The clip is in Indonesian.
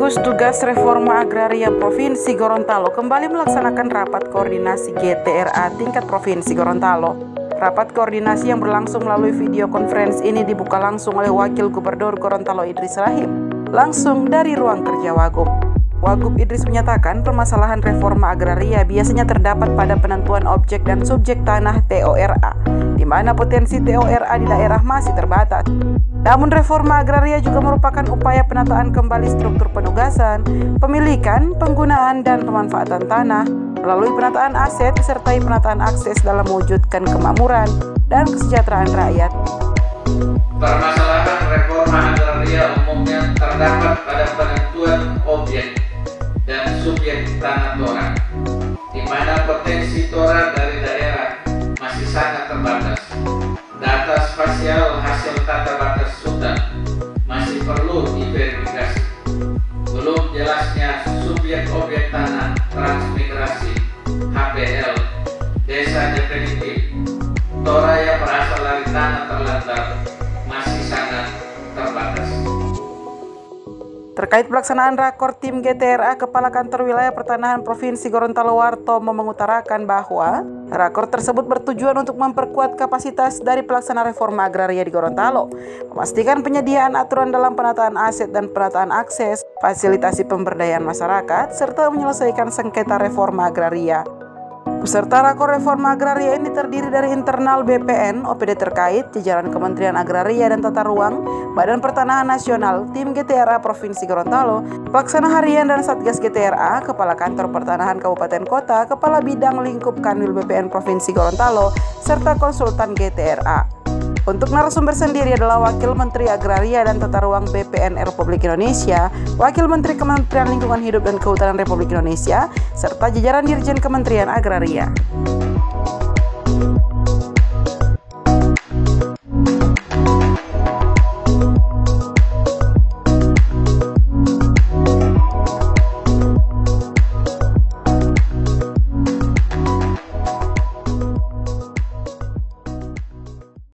Gugus Tugas Reforma Agraria Provinsi Gorontalo kembali melaksanakan rapat koordinasi GTRA tingkat Provinsi Gorontalo. Rapat koordinasi yang berlangsung melalui video conference ini dibuka langsung oleh Wakil Gubernur Gorontalo Idris Rahim, langsung dari ruang kerja Wagub. Wagub Idris menyatakan permasalahan reforma agraria biasanya terdapat pada penentuan objek dan subjek tanah TORA, di mana potensi TORA di daerah masih terbatas. Namun reforma agraria juga merupakan upaya penataan kembali struktur penugasan, pemilikan, penggunaan, dan pemanfaatan tanah melalui penataan aset disertai penataan akses dalam mewujudkan kemakmuran dan kesejahteraan rakyat. Permasalahan reforma agraria umumnya terdapat pada penentuan objek dan subjek tanah TORA, di mana potensi TORA dari daerah masih sangat terbatas. Data spasial hasil tata batas hutan masih perlu diverifikasi. Belum jelasnya subjek objek tanah transmigrasi, HPL, desa definitif, TORA yang berasal dari tanah terlantar masih sangat terbatas. Terkait pelaksanaan rakor tim GTRA, Kepala Kantor Wilayah Pertanahan Provinsi Gorontalo Wartomo mengutarakan bahwa rakor tersebut bertujuan untuk memperkuat kapasitas dari pelaksana reforma agraria di Gorontalo, memastikan penyediaan aturan dalam penataan aset dan penataan akses, fasilitasi pemberdayaan masyarakat, serta menyelesaikan sengketa reforma agraria. Peserta rakor reforma agraria ini terdiri dari internal BPN, OPD terkait, jajaran Kementerian Agraria dan Tata Ruang, Badan Pertanahan Nasional, tim GTRA Provinsi Gorontalo, pelaksana harian dan Satgas GTRA, Kepala Kantor Pertanahan Kabupaten Kota, Kepala Bidang Lingkup Kanwil BPN Provinsi Gorontalo, serta konsultan GTRA. Untuk narasumber sendiri adalah Wakil Menteri Agraria dan Tata Ruang BPN Republik Indonesia, Wakil Menteri Kementerian Lingkungan Hidup dan Kehutanan Republik Indonesia, serta jajaran Dirjen Kementerian Agraria.